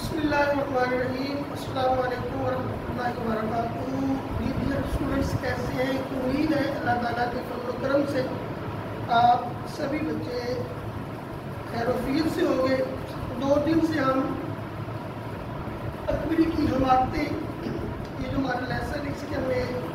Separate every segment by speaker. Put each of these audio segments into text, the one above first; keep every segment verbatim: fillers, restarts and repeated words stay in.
Speaker 1: बिस्मिल्लाहिर्रहमानिर्रहीम। अस्सलाम वालेकुम वरहमतुल्लाहि वबरकातुहू। डियर स्टूडेंट्स, कैसे हैं? उम्मीद है अल्लाह ताला के फज़ल व करम से आप सभी बच्चे खैरोफियत से होंगे। दो दिन से हम अकबरी की हमारतें, ये जो हमारा लेसन है, इसके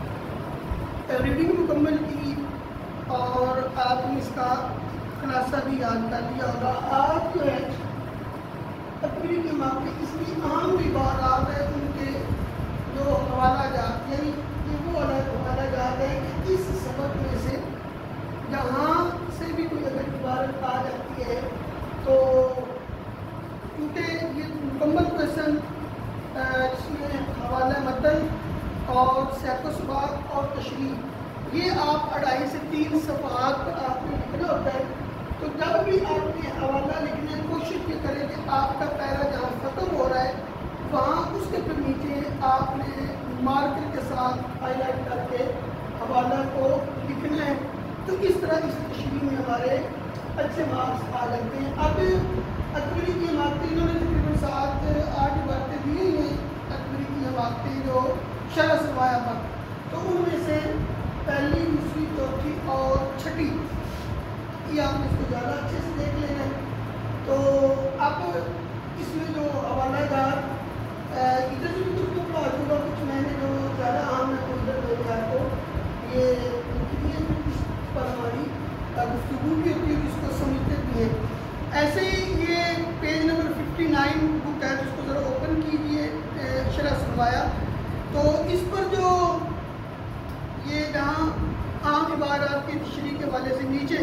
Speaker 1: हमने रीडिंग मुकम्मल की और आपने इसका खुलासा भी याद कर लिया होगा। आज जो है अकबरी के मामले इसलिए अहम भी बात आ है, उनके जो हवाला जात यानी ये वो अलग हवाला जात है कि इस सबक में से जहाँ से भी कोई अगर इबारत आ जाती है तो क्योंकि ये मुकम्मल क्वेश्चन जिसमें हवाला मतन और सैकोसबाक और तशरीह ये आप अढ़ाई से तीन सफ़हात पर आपने लिखना होता है। तो जब भी आपने हवाला लिखने की कोशिश ये करें कि आपका पैरा जहाँ ख़त्म हो रहा है वहाँ उसके फिर नीचे आपने मार्कर के साथ हाईलाइट करके हवाला को लिखना है। तो इस तरह इस तशरीह में हमारे अच्छे मार्क्स आ जाते हैं। अब अकबरी की इमारतें इन्होंने तकरीबन सात आठ इबारतें दी हुई हैं। अकबरी की इमारतें जो शरह सरमाया पर, तो उनमें से पहली, दूसरी, चौथी और छठी ये आपने इसको ज़्यादा अच्छे से देख लेना है। तो अब इसमें जो हवाला जार इधर भी कुछ तो पढ़ा दूँगा, कुछ मैंने जो ज़्यादा आम है वो इधर देख जाए तो ये इस पर हमारी गुफ्तगू भी होती है, इसको समझते भी हैं। ऐसे ही ये page number fifty nine book है, जिसको ज़रा ओपन कीजिए, शरह सरमाया। तो इस पर जो ये जहाँ आम इबारत की तशरीह के वाले से नीचे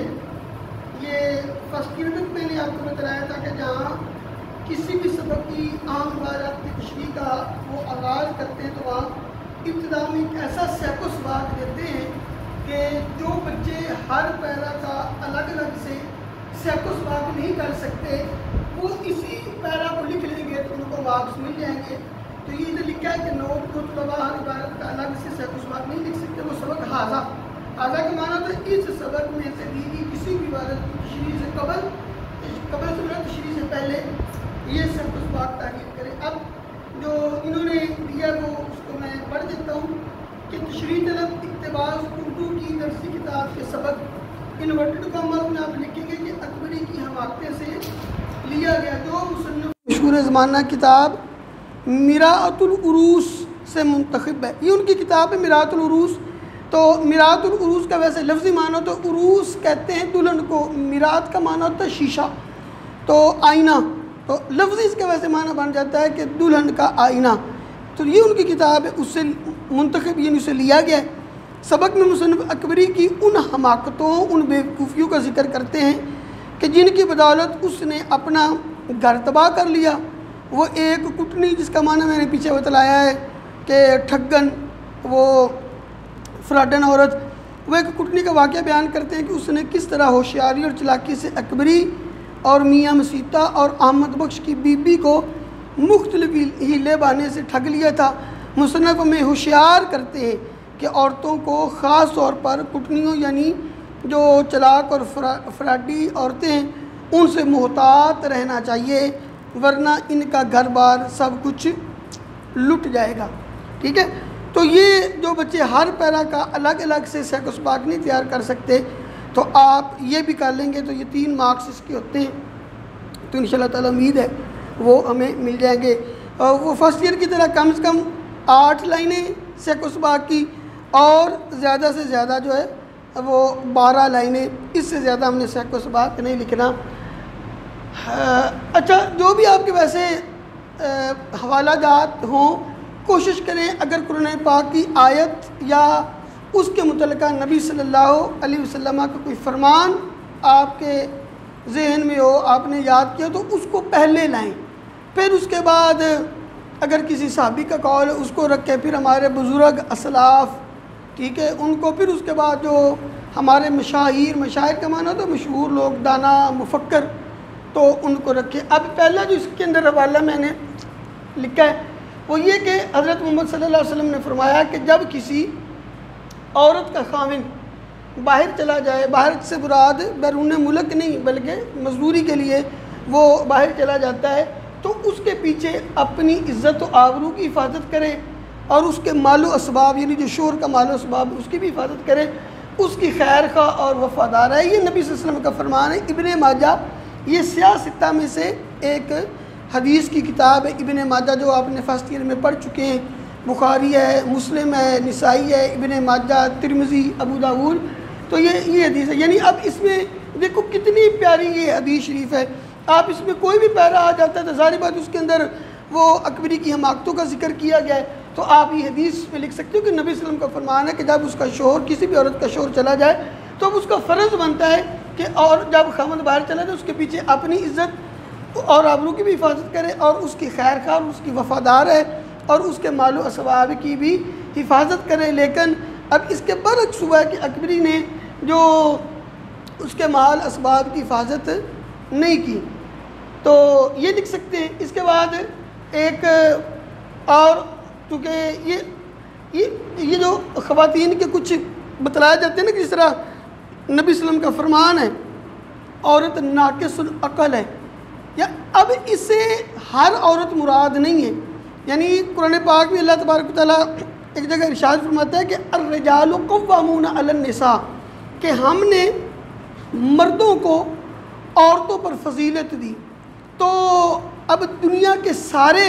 Speaker 1: ये फर्स्ट यूनिट मैंने आपको बताया था कि जहाँ किसी भी सबक की आम इबारत की तशरीह का वो आगाज़ करते हैं तो वहाँ इब्तिदा में एक ऐसा सैकोसबाक देते हैं कि जो बच्चे हर पैरा का अलग अलग से सैकोसबाक नहीं कर सकते वो इसी पैरा को लिख लेंगे तो उनको मार्क्स मिल जाएंगे। तो ये इधर लिखा है कि नोट को तलबा हर इबारत का अलग से सैकोसबाक नहीं लिख सकते, वो सबक हाजा हाजा का माना तो इस सबक में से दी गई किसी भी इबारत की तशरीह से कबल कबल से तशरीह से पहले ये सैकोसबाक तारीफ करें। अब जो इन्होंने दिया वो उसको मैं पढ़ देता हूँ कि तशरीह तलब इक़्तिबास उर्दू की दरसी किताब के सबक इन्वर्टेड कॉमर्स में आप लिखेंगे कि अकबरी की हमाकते से लिया गया जो मुसन्निफ़ मशहूर ज़माना किताब मिराअतुल उरूस से मुंतखब है। ये उनकी किताब है मिराअतुल उरूस। तो मिराअतुल उरूस का वैसे लफ्ज़ी माना तो उरूस कहते हैं दुल्हन को, मिरात का माना होता है शीशा, तो आईना, तो लफ्ज़ी इसका वैसे माना बन जाता है कि दुल्हन का आईना। तो ये उनकी किताब है, उससे मुंतखब यानी उसे लिया गया है। सबक में मुसन्निफ़ अकबरी की उन हमाकतों, उन बेवकूफ़ियों का जिक्र करते हैं कि जिनकी बदौलत उसने अपना घर तबाह कर लिया। वो एक कुटनी, जिसका माना मैंने पीछे बतलाया है कि ठग्गन, वो फ्राडन औरत, वो एक कुटनी का वाक़या बयान करते हैं कि उसने किस तरह होशियारी और चलाकी से अकबरी और मियाँ मसीता और अहमद बख्श की बीबी को मुख्तलिफ हीले बहाने से ठग लिया था। मुसन्नफ़ में होशियार करते हैं कि औरतों को ख़ास तौर पर कुटनियों यानी जो चलाक और फ्रा, फ्राडी औरतें हैं उनसे मोहतात रहना चाहिए, वरना इनका घर बार सब कुछ लुट जाएगा। ठीक है, तो ये जो बच्चे हर पैरा का अलग अलग से सैकोसबाक नहीं तैयार कर सकते तो आप ये भी कर लेंगे तो ये तीन मार्क्स इसके होते हैं। तो इंशाल्लाह ताला उम्मीद है वो हमें मिल जाएंगे। और वो फर्स्ट ईयर की तरह कम से कम आठ लाइनें सैकोसबाक की और ज़्यादा से ज़्यादा जो है वो बारह लाइनें, इससे ज़्यादा हमने सैकोसबाक नहीं लिखना। अच्छा, जो भी आपके वैसे हवाला जात हों, कोशिश करें अगर कुरान पाक की आयत या उसके मुतल्लिक़ा नबी सल्लल्लाहु अलैहि वसल्लम का कोई फरमान आपके जहन में हो, आपने याद किया तो उसको पहले लाएं। फिर उसके बाद अगर किसी साहबी का कौल है उसको रख के फिर हमारे बुज़ुर्ग असलाफ़, ठीक है, उनको, फिर उसके बाद जो हमारे मशाहिर, मशाहिर का माना तो मशहूर लोग, दाना, मुफक्कर, तो उनको रखें। अब पहला जो इसके अंदर हवाला मैंने लिखा है वो ये कि हज़रत मोहम्मद सल्लल्लाहु अलैहि वसल्लम ने फरमाया कि जब किसी औरत का खाविन बाहर चला जाए, बाहर से मुराद बैरून मुल्क नहीं बल्कि मजदूरी के लिए वो बाहर चला जाता है, तो उसके पीछे अपनी इज़्ज़त व आबरू की हिफाजत करे और उसके मालो असबाब यानी जो शोर का मालो असबाब उसकी भी हिफाजत करे, उसकी खैर खा और वफ़ादार है। ये नबी सल्लल्लाहु अलैहि वसल्लम का फरमान है। इब्ने माजा ये सियासत्ता में से एक हदीस की किताब है। इब्ने माजा जो आपने फर्स्ट ईयर में पढ़ चुके हैं, बुखारी है, मुस्लिम है, निसाई है, Ibn Majah, Tirmidhi, Abu Dawud, तो ये ये हदीस है। यानी अब इसमें देखो कितनी प्यारी ये हदीस शरीफ है। आप इसमें कोई भी पैरा आ जाता है तो ज़ाहिर बात उसके अंदर वो अकबरी की हमाकतों का जिक्र किया गया है, तो आप ये हदीस में लिख सकते हो कि नबी सल्लल्लाहु अलैहि वसल्लम का फरमान है कि जब उसका शोहर, किसी भी औरत का शोहर चला जाए तो अब उसका फ़र्ज़ बनता है कि और जब ख़ावंद बाहर चला जाए उसके पीछे अपनी इज़्ज़त और आबरू की भी हिफाजत करे और उसकी खैर खा और उसकी वफ़ादार है और उसके मालो असबाब की भी हिफाजत करे। लेकिन अब इसके बरक्स हुआ है कि अकबरी ने जो उसके माल असबाब की हिफाजत नहीं की, तो ये लिख सकते हैं। इसके बाद एक और चूँकि ये ये ये जो ख़वातीन के कुछ बतलाए जाते हैं ना, जिस तरह नबी सल्लल्लाहु अलैहि वसल्लम का फरमान है औरत नाक़िसुल अक़ल है, या अब इससे हर औरत मुराद नहीं है। यानी कुरान पाक में अल्लाह तबारक व तआला एक जगह इरशाद फरमाता है कि अर्रिजालु क़व्वामूना अलन निसा, कि हमने मर्दों को औरतों पर फजीलत दी। तो अब दुनिया के सारे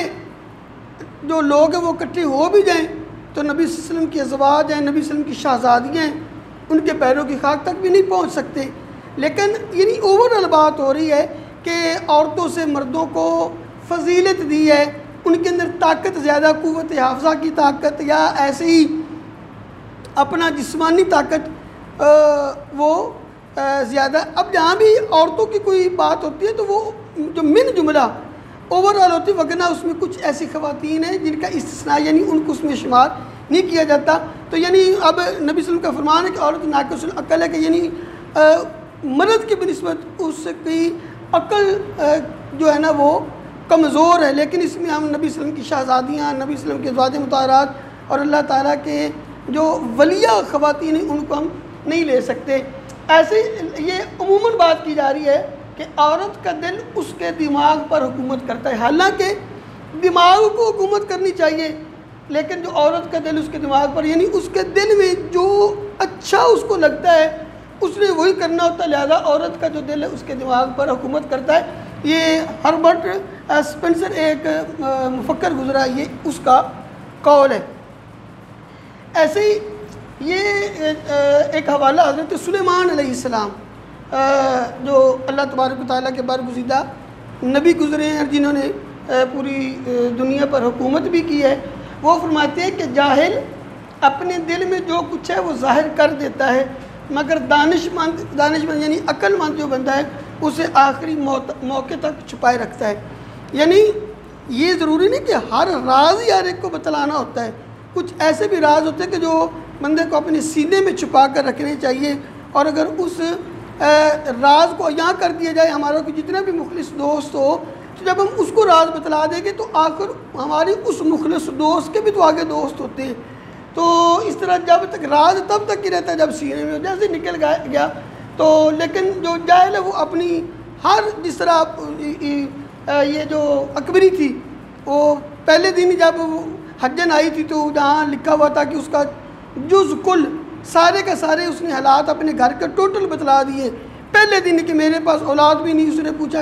Speaker 1: जो लोग हैं वो इकट्ठे हो भी जाएं तो नबी सल्लल्लाहु अलैहि वसल्लम की अज़वाज हैं, नबी सल्लल्लाहु अलैहि वसल्लम की शहज़ादियाँ हैं, उनके पैरों की खाक तक भी नहीं पहुंच सकते। लेकिन यानी ओवरऑल बात हो रही है कि औरतों से मर्दों को फजीलत दी है, उनके अंदर ताकत ज़्यादा, क़ुव्वत हाफ़ज़ा की ताकत या ऐसे ही अपना जिस्मानी ताकत वो ज़्यादा। अब जहाँ भी औरतों की कोई बात होती है तो वो जो मिन जुमला ओवरऑल होती है, वगरना उसमें कुछ ऐसी ख़वातीन हैं जिनका इस्तिस्ना यानी उनको उसमें शुमार नहीं किया जाता। तो यानी अब नबी सल्लल्लाहु अलैहि वसल्लम का फरमान है कि औरत नाक़िसुल अक़ल है, कि यानी मर्द की बनिस्बत उसकी अक़ल जो है ना वो कमज़ोर है। लेकिन इसमें हम नबी सल्लल्लाहु अलैहि वसल्लम की शहज़ादियाँ, नबी सल्लल्लाहु अलैहि वसल्लम के ज़वाज मुताहरात और अल्लाह ताला के जो वलिया ख़वातीन हैं उनको हम नहीं ले सकते। ऐसे ये अमूमन बात की जा रही है कि औरत का दिल उसके दिमाग पर हुकूमत करता है। हालांकि दिमाग को हुकूमत करनी चाहिए, लेकिन जो औरत का दिल उसके दिमाग पर, यानी उसके दिल में जो अच्छा उसको लगता है उसने वही करना होता है। लिहाजा औरत का जो दिल है उसके दिमाग पर हुकूमत करता है। ये हर्बर्ट स्पेंसर एक मुफक्कर गुजरा, ये उसका कौल है। ऐसे ही ये एक हवाला हज़रत सुलेमान अलैहिस्सलाम जो अल्लाह तबारक व तआला के बरगुज़ीदा नबी गुज़रे हैं जिन्होंने पूरी दुनिया पर हुकूमत भी की है, वो फरमाते हैं कि जाहिल अपने दिल में जो कुछ है वो ज़ाहिर कर देता है, मगर दानिशमंद दानिशमंद यानी अक्लमंद जो बंदा है उसे आखिरी मौके तक छुपाए रखता है। यानी ये ज़रूरी नहीं कि हर राज ही हर एक को बतलाना होता है, कुछ ऐसे भी राज होते हैं कि जो बंदे को अपने सीने में छुपा कर रखने चाहिए। और अगर उस राज को यहाँ कर दिया जाए, हमारा कोई जितना भी मुखलिस दोस्त हो, तो जब हम उसको राज बतला देंगे तो आखिर हमारे उस मुखलिस दोस्त के भी तो आगे दोस्त होते हैं। तो इस तरह जब तक राज तब तक ही रहता है जब सीने में जैसे निकल गया तो। लेकिन जो जाहिल है वो अपनी हर जिस तरह ये जो अकबरी थी वो पहले दिन जब हज्जन आई थी तो जहाँ लिखा हुआ था कि उसका जुज़ कुल सारे का सारे उसने हालात अपने घर के टोटल बतला दिए। पहले दिन कि मेरे पास औलाद भी नहीं, उसने पूछा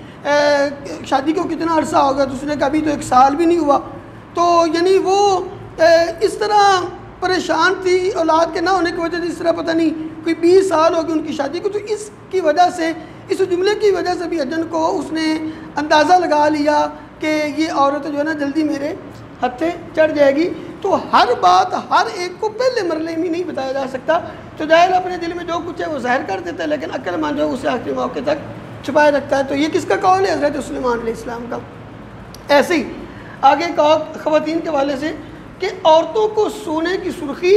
Speaker 1: कि शादी को कितना अरसा होगा, तो उसने कहा अभी तो एक साल भी नहीं हुआ। तो यानी वो ए, इस तरह परेशान थी औलाद के ना होने की वजह से, इस तरह पता नहीं कोई बीस साल हो गए उनकी शादी को। तो इसकी वजह से, इस जुमले की वजह से भी हज्जन को उसने अंदाज़ा लगा लिया कि ये औरत जो है ना जल्दी मेरे हत्थे चढ़ जाएगी। तो हर बात हर एक को पहले मरले में नहीं बताया जा सकता। तो जाहिर अपने दिल में जो कुछ है वो ज़ाहिर कर देता है, लेकिन अक्लमंद जो है उसे आखिरी मौके तक छुपाए रखता है। तो ये किसका कौल है? हज़रत सुलेमान अलैहिस्सलाम का। ऐसे ही आगे कहा ख़वातीन के वाले से कि औरतों को सोने की सुर्खी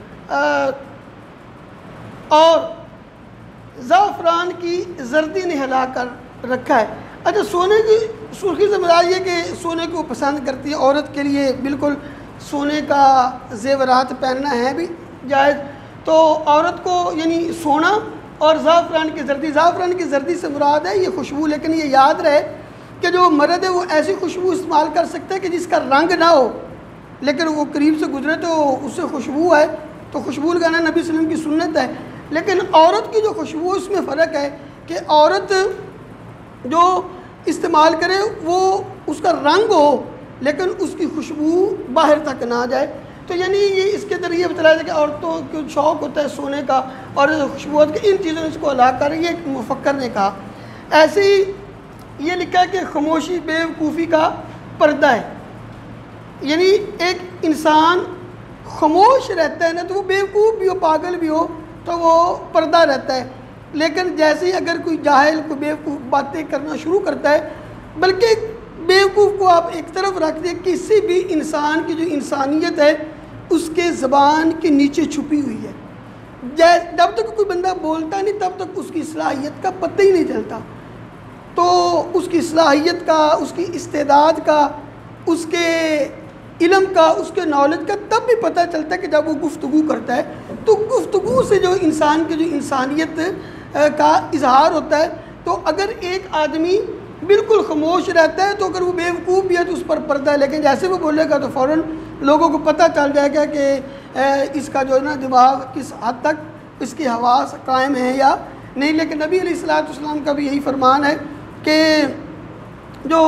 Speaker 1: और ज़ाफ़रान की जर्दी ने हिला कर रखा है। अच्छा, सोने की सुर्खी से मुराद ये कि सोने को पसंद करती है औरत के लिए बिल्कुल सोने का जेवरात पहनना है भी जायज़। तो औरत को यानी सोना और ज़ाफ़रान की जर्दी, ज़ाफ़रान की जर्दी से मुराद है ये खुशबू। लेकिन ये याद रहे कि जो मर्द है वो ऐसी खुशबू इस्तेमाल कर सकता है कि जिसका रंग ना हो, लेकिन वो करीब से गुजरे तो उससे खुशबू है, तो खुशबू लगाना नबी सल्लल्लाहु अलैहि वसल्लम की सुन्नत है। लेकिन औरत की जो खुशबू है उसमें फ़र्क है कि औरत जो इस्तेमाल करे वो उसका रंग हो लेकिन उसकी खुशबू बाहर तक ना जाए। तो यानी ये इसके ज़रिए बताया जाए कि औरतों को शौक़ होता है सोने का और खुशबूत के, इन चीज़ों ने इसको अलाग कर, ये एक मुफक्कर ने कहा। ऐसे ही ये लिखा है कि खामोशी बेवकूफ़ी का पर्दा है, यानी एक इंसान खामोश रहता है ना तो वो बेवकूफ़ भी हो पागल भी हो तो वो पर्दा रहता है। लेकिन जैसे ही अगर कोई जाहिल कोई बेवकूफ़ बातें करना शुरू करता है, बल्कि बेवकूफ़ को आप एक तरफ रख दें, किसी भी इंसान की जो इंसानियत है उसके ज़बान के नीचे छुपी हुई है। जब तक कोई बंदा बोलता नहीं तब तक उसकी सलाहियत का पता ही नहीं चलता। तो उसकी सलाहियत का, उसकी इस्तेदाद का, उसके इल्म का, उसके नॉलेज का तब भी पता चलता है कि जब वो गुफ्तगू करता है। तो गुफ्तगू से जो इंसान की जो इंसानियत का इजहार होता है। तो अगर एक आदमी बिल्कुल खामोश रहता है तो अगर वो बेवकूफ़ भी है तो उस पर पर्दा है, लेकिन जैसे वो बोलेगा तो फ़ौरन लोगों को पता चल जाएगा कि इसका जो है ना दिमाग किस हद तक इसकी हवास कायम है या नहीं। लेकिन नबी अलैहिस्सलाम का भी यही फरमान है कि जो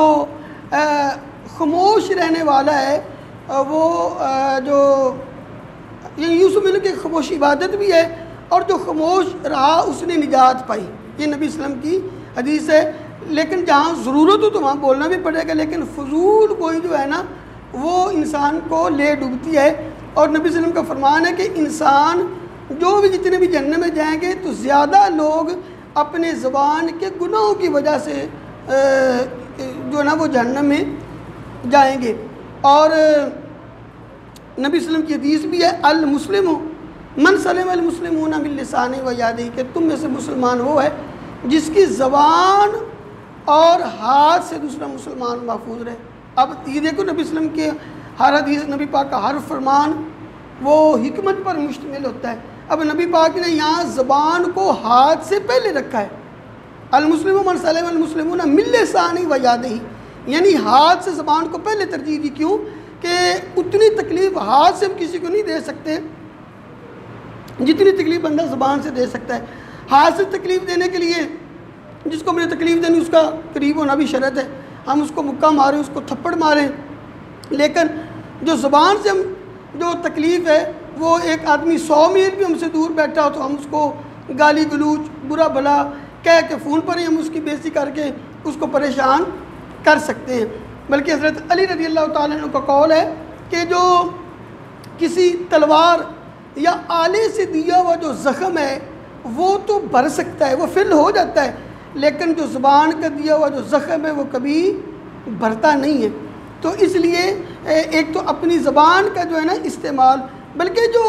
Speaker 1: खामोश रहने वाला है वो जो यूँ समझ लो कि खामोश इबादत भी है और जो खामोश रहा उसने निजात पाई। ये नबी वसल्लम की हदीस है। लेकिन जहाँ ज़रूरत हो तो वहाँ बोलना भी पड़ेगा, लेकिन फजूल कोई जो है ना वो इंसान को ले डूबती है। और नबी वसल्लम का फरमान है कि इंसान जो भी जितने भी जन्नत में जाएंगे तो ज़्यादा लोग अपने ज़बान के गुनाहों की वजह से जो है ना वो जन्नत में जाएंगे। और नबी वसल्लम की हदीस भी है, अल मुस्लिम मन सलम अल मुस्लिमून मिन लिसानिही व यदिही, कि तुम में से मुसलमान वो है जिसकी ज़बान और हाथ से दूसरा मुसलमान महफूज रहे। अब ये देखो नबी वसल्लम के हर हदीस, नबी पाक का हर फरमान वो हिकमत पर मुश्तमिल होता है। अब नबी पाक ने यहाँ ज़बान को हाथ से पहले रखा है, अल मुस्लिम मन सलम अल मुस्लिमून मिन लिसानिही व यदिही, यानी हाथ से ज़बान को पहले तरजीह दी। क्यों कि उतनी तकलीफ़ हाथ से हम किसी को नहीं दे सकते जितनी तकलीफ़ बंदा ज़बान से दे सकता है। हाथ से तकलीफ़ देने के लिए जिसको मैंने तकलीफ़ देनी उसका करीब होना भी शर्त है। हम उसको मुक्का मारें, उसको थप्पड़ मारें, लेकिन जो ज़बान से हम जो तकलीफ़ है वो एक आदमी सौ मील भी हमसे दूर बैठा हो तो हम उसको गाली गलूच बुरा भला कह के फ़ोन पर ही हम उसकी बेइज्जती करके उसको परेशान कर सकते हैं। बल्कि हज़रत अली रज़ी अल्लाह ताला अन्हु का कौल है कि जो किसी तलवार या आले से दिया हुआ जो ज़ख़म है वो तो भर सकता है, वो फिल हो जाता है, लेकिन जो ज़ुबान का दिया हुआ जो ज़ख़म है वो कभी भरता नहीं है। तो इसलिए एक तो अपनी ज़बान का जो है ना इस्तेमाल, बल्कि जो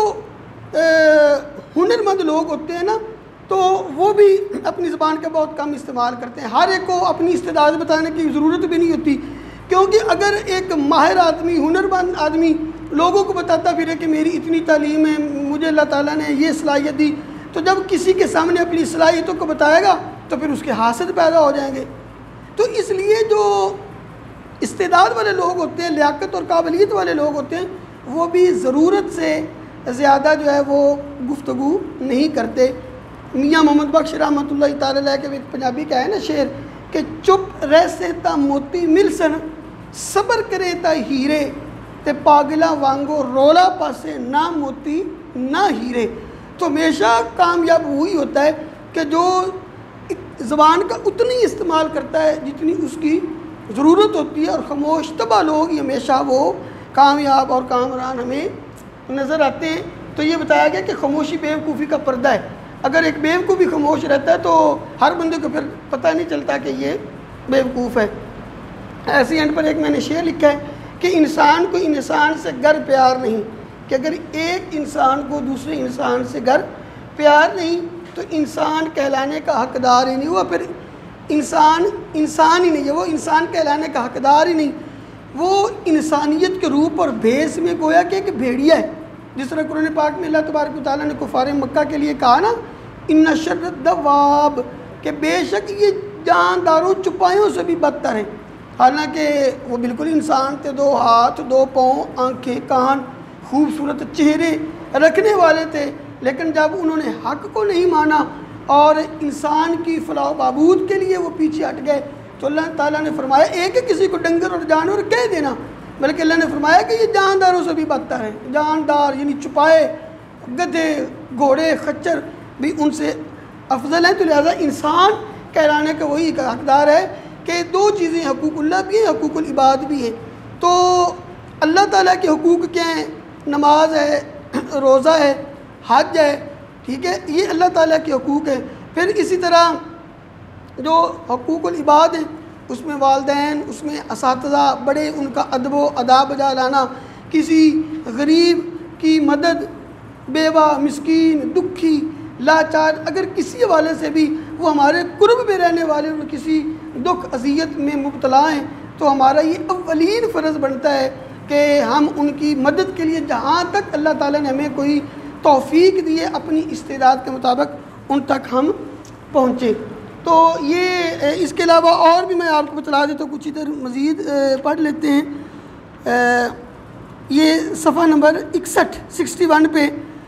Speaker 1: हुनरमंद लोग होते हैं ना तो वो भी अपनी ज़बान का बहुत कम इस्तेमाल करते हैं। हर एक को अपनी इस्तेदाद बताने की ज़रूरत भी नहीं होती, क्योंकि अगर एक माहिर आदमी, हुनरमंद आदमी लोगों को बताता फिरे कि मेरी इतनी तालीम है, मुझे अल्लाह ताला ने ये सलाहियत दी, तो जब किसी के सामने अपनी सलाहियतों को बताएगा तो फिर उसके हासिल पैदा हो जाएंगे। तो इसलिए जो इस्तेदाद वाले लोग होते हैं, लियाकत और काबिलियत वाले लोग होते हैं, वो भी ज़रूरत से ज़्यादा जो है वो गुफ्तगू नहीं करते। मियाँ मोहम्मद बख्श रहमतुल्लाह तआला अलैह के एक पंजाबी का है ना शेर कि चुप रह से ता मोती मिल सन, सबर करे ता हीरे, ते पागला वांगो रोला पासे ना मोती ना हीरे। तो हमेशा कामयाब वही होता है कि जो ज़बान का उतनी इस्तेमाल करता है जितनी उसकी ज़रूरत होती है, और ख़ामोश तबाह लोग हमेशा वो कामयाब और कामरान हमें नज़र आते हैं। तो ये बताया गया कि खामोशी बेवकूफ़ी का पर्दा है। अगर एक बेवकूफ़ भी खामोश रहता है तो हर बंदे को फिर पता नहीं चलता कि ये बेवकूफ़ है। ऐसे एंड पर एक मैंने शेर लिखा है कि इंसान को इंसान से गर प्यार नहीं, कि अगर एक इंसान को दूसरे इंसान से गर प्यार नहीं तो इंसान कहलाने का हकदार ही नहीं हुआ, फिर इंसान इंसान ही नहीं है, वो इंसान कहलाने का हकदार ही नहीं। वो इंसानियत के रूप और भेस में गोया कि एक भेड़िया है। जिस तरह कुरान पाक में अल्लाह तबारक व तआला ने कुफार मक्का के लिए कहा ना, इन्ना शर्र दवाब, कि बेशक ये जानदारों चुपाइयों से भी बदतर है। हालांकि वो बिल्कुल इंसान थे, दो हाथ, दो पाँव, आंखें, कान, खूबसूरत चेहरे रखने वाले थे। लेकिन जब उन्होंने हक़ को नहीं माना और इंसान की फलाह बहबूद के लिए वो पीछे हट गए, तो अल्लाह ताला ने फरमाया एक ही किसी को डंगर और जानवर कह देना, बल्कि अल्लाह ने फरमाया कि ये जानदारों से भी बदतर है। जानदार यानी छुपाए, गधे, घोड़े, खच्चर भी उनसे अफजल हैं। तो लिहाजा इंसान कहलाने का वही हकदार है कि दो चीज़ें, हकूकुल्लाह भी है, हकूकुल इबाद भी है। तो अल्लाह ताला के हकूक़ क्या हैं? नमाज है, रोज़ा है, हज है, ठीक है, ये अल्लाह ताला के हकूक़ है। फिर इसी तरह जो हकूकुल इबाद हैं उसमें वालदैन, उसमें असातिज़ा बड़े, उनका अदब व अदा बजा लाना, किसी गरीब की मदद, बेवा, मिस्कीन, दुखी, लाचार, अगर किसी हवाले से भी वो हमारे कुर्ब में रहने वाले और किसी दुख अज़ियत में मुब्तला हैं, तो हमारा ये अव्वलीन फ़र्ज़ बनता है कि हम उनकी मदद के लिए जहाँ तक अल्लाह ताला ने हमें कोई तौफ़ीक दी है अपनी इस्तेदाद के मुताबिक उन तक हम पहुँचे। तो ये इसके अलावा और भी मैं आपको बतला देता हूँ, कुछ इधर मज़ीद पढ़ लेते हैं। ये सफ़ा नंबर इकसठ सिक्सटी वन पे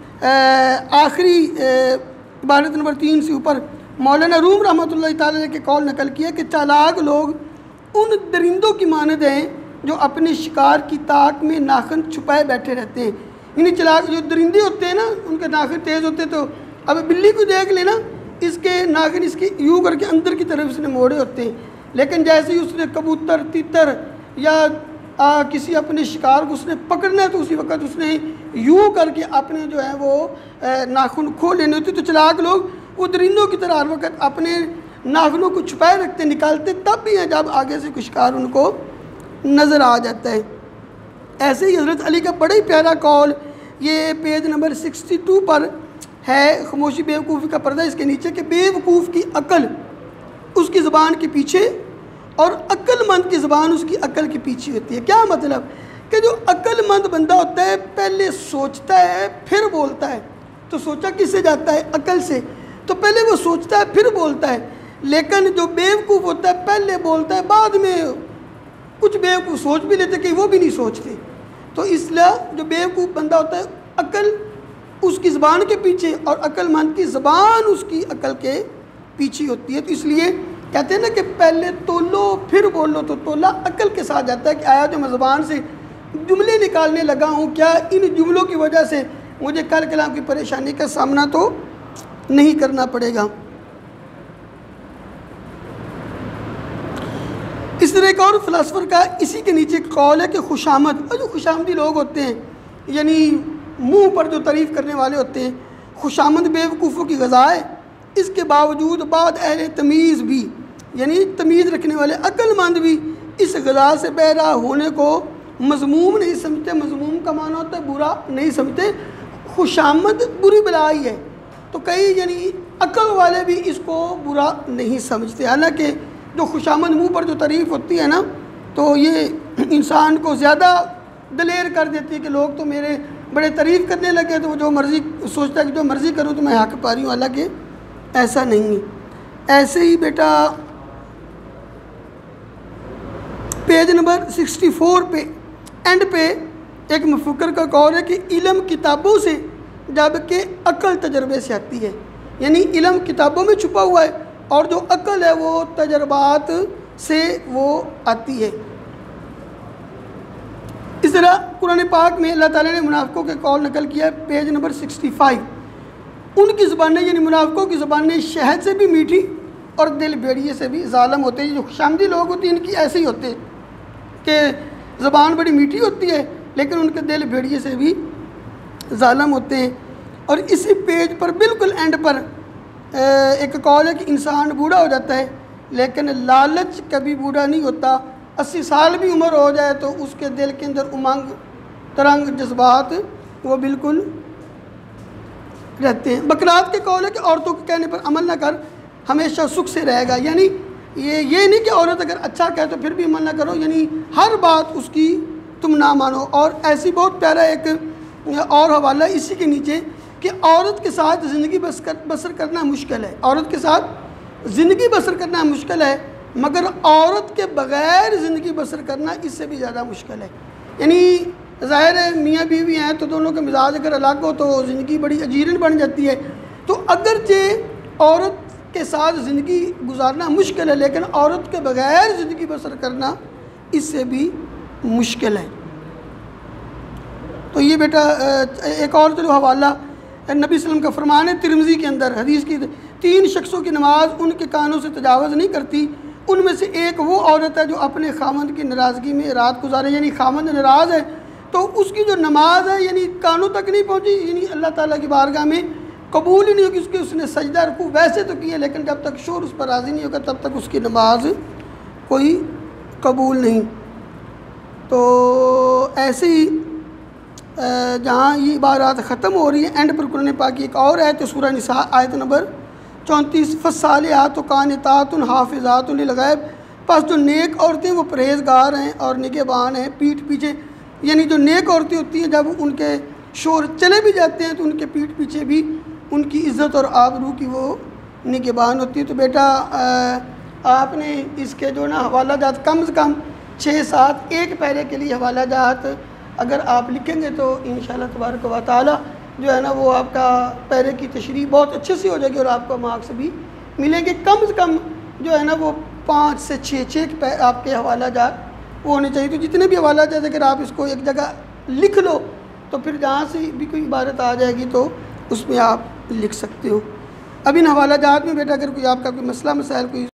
Speaker 1: आखिरी इबारत नंबर तीन से ऊपर मौलाना रूम रहमतुल्लाह ताला ने के कौल नकल किया कि चालाक लोग उन दरिंदों की मानद हैं जो अपने शिकार की ताक में नाखन छुपाए बैठे रहते हैं। यानी चालाक जो दरिंदे होते हैं ना, उनके नाखन तेज़ होते हैं। तो अब बिल्ली को देख लेना, इसके नाखन इसके यूँ करके अंदर की तरफ इसने मोड़े होते हैं, लेकिन जैसे ही उसने कबूतर, तीतर या आ, किसी अपने शिकार को उसने पकड़ना है तो उसी वक्त उसने यूँ करके अपने जो है वो नाखून खो लेने होते। तो चालाक लोग वो दरिंदों की तरह हर वक्त अपने नाखूनों को छुपाए रखते, निकालते तब भी हैं जब आगे से कोई शिकार उनको नज़र आ जाता है। ऐसे ही हज़रत अली का बड़ा ही प्यारा कौल, ये पेज नंबर सिक्सटी टू पर है, खामोशी बेवकूफ़ी का पर्दा, इसके नीचे कि बेवकूफ़ की अकल उसकी ज़बान के पीछे और अक्लमंद की ज़बान उसकी अकल के पीछे होती है। क्या मतलब कि जो अक्लमंद बंदा होता है पहले सोचता है फिर बोलता है। तो सोचा किससे जाता है? अकल से। तो पहले वो सोचता है फिर बोलता है। लेकिन जो बेवकूफ़ होता है पहले बोलता है, बाद में कुछ बेवकूफ़ सोच भी लेते कि वो भी नहीं सोचते। तो इसलिए जो बेवकूफ़ बंदा होता है अकल उसकी ज़बान के पीछे और अक्लमंद की ज़बान उसकी अकल के पीछे होती है। तो इसलिए कहते हैं ना कि पहले तोलो फिर बोलो, तो तोला अकल के साथ जाता है कि आया जो मैं ज़बान से जुमले निकालने लगा हूँ, क्या इन जुमलों की वजह से मुझे कल कलाम की परेशानी का सामना तो नहीं करना पड़ेगा। इस तरह एक और फ़िलासफ़र का इसी के नीचे कौल है कि खुशामद, और जो खुशामदी लोग होते हैं यानी मुँह पर जो तारीफ़ करने वाले होते हैं, खुशामद बेवकूफ़ों की ग़ज़ा है। इसके बावजूद बाद अहले तमीज़ भी यानी तमीज़ रखने वाले अक्लमंद भी इस ग़ज़ा से बहरा होने को मज़मूम नहीं समझते। मज़मूम का माना होता है बुरा नहीं समझते, खुशामद बुरी बलाई है। तो कई यानी अक्ल वाले भी इसको बुरा नहीं समझते। हालांकि जो खुशामद मुँह पर जो तारीफ़ होती है ना, तो ये इंसान को ज़्यादा दलेर कर देती है कि लोग तो मेरे बड़े तारीफ़ करने लगे, तो वो जो मर्ज़ी सोचता है कि जो मर्ज़ी करूँ तो मैं हक़ पा रही हूँ। हालांकि ऐसा नहीं है। ऐसे ही बेटा पेज नंबर सिक्सटी फोर पे एंड पे एक मुफक्कर का कौल है कि इल्म किताबों से जबकि अकल तजर्बे से आती है। यानी इल्म किताबों में छुपा हुआ है और जो अकल है वो तजर्बात से वो आती है। इस तरह कुरान पाक में अल्लाह ताला ने मुनाफ़िकों के कौल नकल किया है, पेज नंबर सिक्सटी फाइव। उनकी ज़बानें यानी मुनाफ़िकों की ज़बानें शहद से भी मीठी और दिल भेड़िए से भी ज़ालम होते हैं। जो खुशामदी लोग होते हैं इनकी ऐसे ही होते हैं कि ज़बान बड़ी मीठी होती है लेकिन उनके दिल भेड़िए से भी ज़ालम होते हैं। और इसी पेज पर बिल्कुल एंड पर एक कौल है कि इंसान बूढ़ा हो जाता है लेकिन लालच कभी बूढ़ा नहीं होता। अस्सी साल भी उम्र हो जाए तो उसके दिल के अंदर उमंग, तरंग, जज्बात वो बिल्कुल रहते हैं। बकरात के कौल है कि औरतों के कहने पर अमल न कर, हमेशा सुख से रहेगा। यानी ये ये नहीं कि औरत अगर अच्छा कहे तो फिर भी अमल ना करो, यानी हर बात उसकी तुम ना मानो। और ऐसी बहुत प्यारा एक और हवाला इसी के नीचे कि औरत के साथ ज़िंदगी बस कर बसर करना मुश्किल है। औरत के साथ ज़िंदगी बसर करना मुश्किल है मगर औरत के बग़ैर ज़िंदगी बसर करना इससे भी ज़्यादा मुश्किल है। यानी ज़ाहिर है मियाँ बीवी हैं तो दोनों के मिजाज अगर अलग हो तो ज़िंदगी बड़ी अजीरन बन जाती है। तो अगरचे औरत के साथ ज़िंदगी गुजारना मुश्किल है, लेकिन औरत के बग़ैर ज़िंदगी बसर करना इससे भी मुश्किल है। तो ये बेटा एक और चलो हवाला नबी सल्लल्लाहु अलैहि वसल्लम का फरमान है तिरमिज़ी के अंदर हदीस की, तीन शख्सों की नमाज उनके कानों से तजावज़ नहीं करती। उनमें से एक वो औरत है जो अपने खामद की नाराज़गी में रात गुजारे, यानी खामद नाराज़ है तो उसकी जो नमाज है यानी कानों तक नहीं पहुँची, यानी अल्लाह ताला की बारगाह में कबूल ही नहीं होगी। उसकी उसने सजदा रुकू वैसे तो किए, लेकिन जब तक शोर उस पर राज़ी नहीं होगा तब तक उसकी नमाज कोई कबूल नहीं। तो ऐसे ही जहाँ ये इबारत ख़त्म हो रही है एंड पर कुरान पाक की एक और है तो सूरह निसा आयत नंबर चौंतीस, फ़स्सालिहातु कानितातुन हाफ़िज़ातुन लिल गैब, बस जो नेक औरतें वो परहेज़गार हैं और निगहबान हैं पीठ पीछे। यानी जो नेक औरतें होती हैं जब उनके शोर चले भी जाते हैं तो उनके पीठ पीछे भी उनकी इज़्ज़त और आबरू की वो निगहबान होती है। तो बेटा आपने इसके जो ना हवाला जात कम से कम छः सात एक पैरे के लिए हवाला जात अगर आप लिखेंगे तो इंशाअल्लाह तबारक व तआला जो है ना वो आपका पैरे की तशरीह बहुत अच्छे से हो जाएगी और आपको मार्क्स भी मिलेंगे। कम से कम जो है ना वो पाँच से छः छः आपके हवाला जात वो होने चाहिए। तो जितने भी हवाला जात अगर आप इसको एक जगह लिख लो तो फिर जहाँ से भी कोई इबारत आ जाएगी तो उसमें आप लिख सकते हो। अब इन हवाला जात में बेटा अगर कोई आपका कोई मसला मसाइल कोई